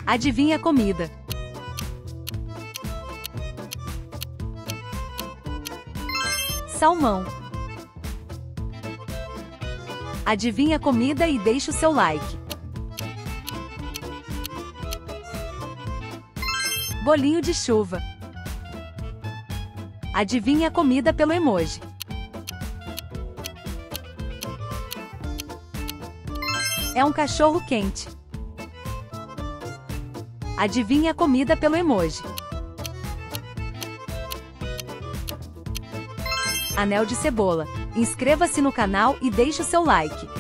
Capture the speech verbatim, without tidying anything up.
Adivinha a comida. Salmão. Adivinha a comida e deixa o seu like. Bolinho de chuva. Adivinha a comida pelo emoji. É um cachorro quente. Adivinha a comida pelo emoji. Anel de cebola. Inscreva-se no canal e deixe o seu like.